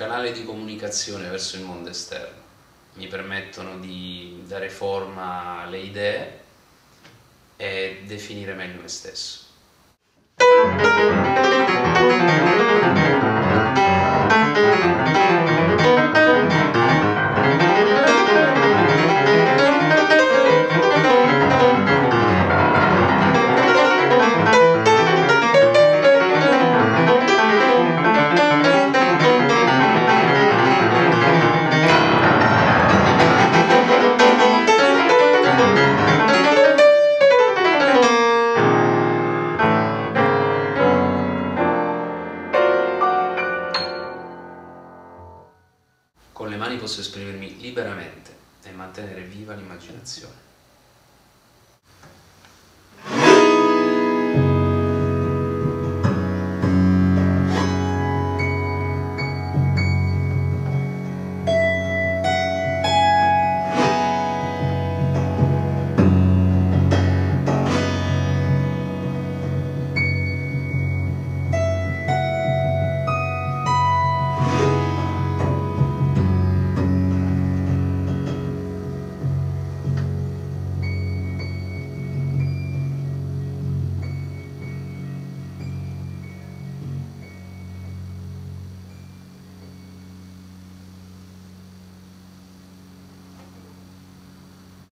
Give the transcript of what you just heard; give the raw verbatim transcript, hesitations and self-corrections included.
canale di comunicazione verso il mondo esterno, mi permettono di dare forma alle idee e definire meglio me stesso. Con le mani posso esprimermi liberamente e mantenere viva l'immaginazione.